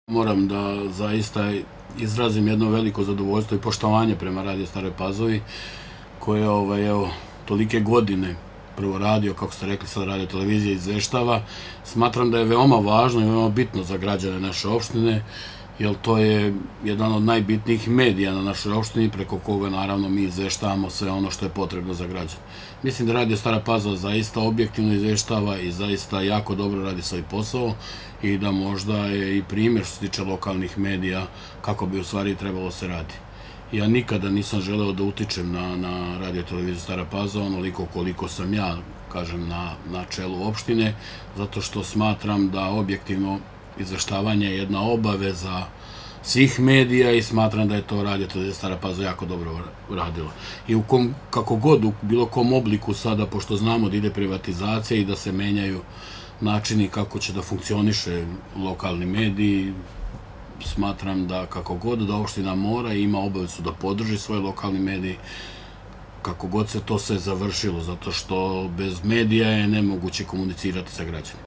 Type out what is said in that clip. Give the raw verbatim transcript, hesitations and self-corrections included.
Moram da zaista izrazim jedno veliko zadovoljstvo i poštovanje prema Radio Staroj Pazovi, koje je, evo, tolike godine prvo radio, kako ste rekli, sad radio televizija izveštava. Smatram da je veoma važno i veoma bitno za građane naše opštine, jer to je jedan od najbitnijih medija na našoj opštini, preko koga naravno mi izveštavamo sve ono što je potrebno za građane. Mislim da Radio Stara Pazova zaista objektivno izveštava i zaista jako dobro radi svoj posao i da možda je i primjer što se tiče lokalnih medija kako bi u stvari trebalo se radi. Ja nikada nisam želeo da utičem na, na Radio televiziju Stara Pazova, onoliko koliko sam ja, kažem, na, na čelu opštine, zato što smatram da objektivno izveštavanje je jedna obaveza svih medija i smatram da je to Radio televizija Stara Pazova jako dobro uradila. I u kom, kako god, u bilo kom obliku sada, pošto znamo da ide privatizacija i da se menjaju načini kako će da funkcioniše lokalni mediji, smatram da kako god da opština mora i ima obavezu da podrži svoje lokalni mediji, kako god se to sve završilo, zato što bez medija je nemoguće komunicirati sa građanima.